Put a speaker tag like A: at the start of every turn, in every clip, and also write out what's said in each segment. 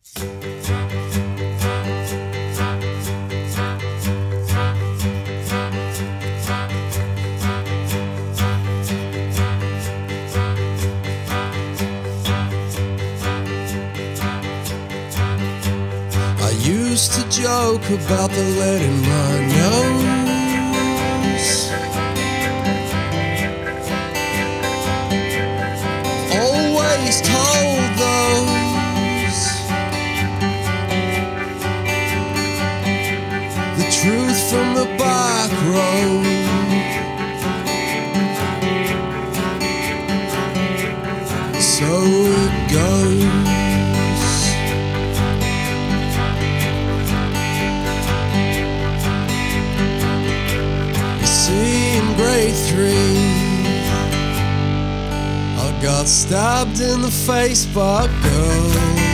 A: I used to joke about the lead in my nose. Always told those the truth from the back road. So it goes. In grade 3, I got stabbed in the face by a girl.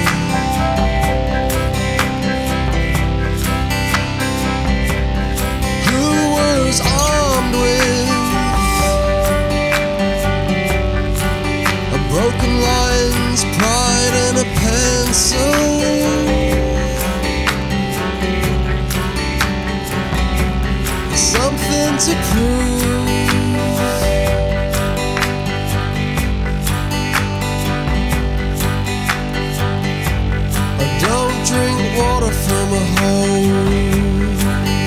A: Who was armed with a broken lion's pride and a pencil. Something to prove. I don't drink water from a hose.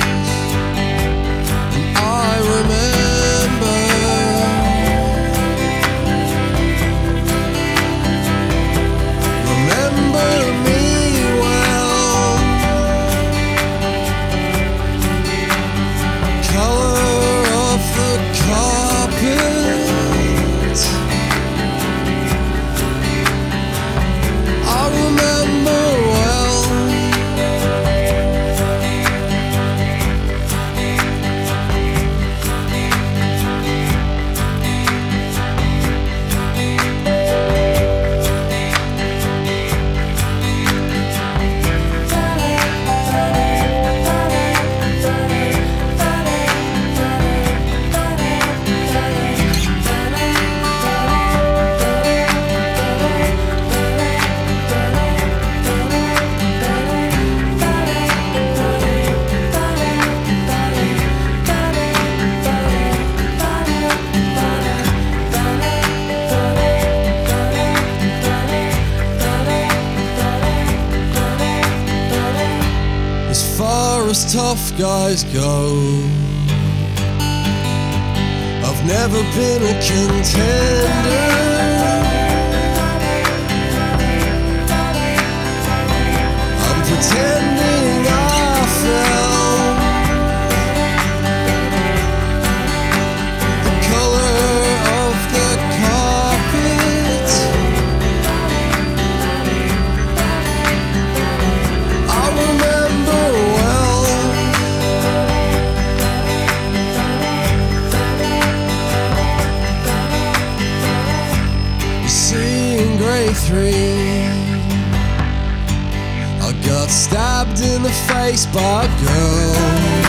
A: And I remember me well. Color of the carpet, I remember well. As far as tough guys go, I've never been a contender. I'm pretending I fell. The color of the carpet, I remember well. You see, in grade 3, I got stabbed in the face by a girl.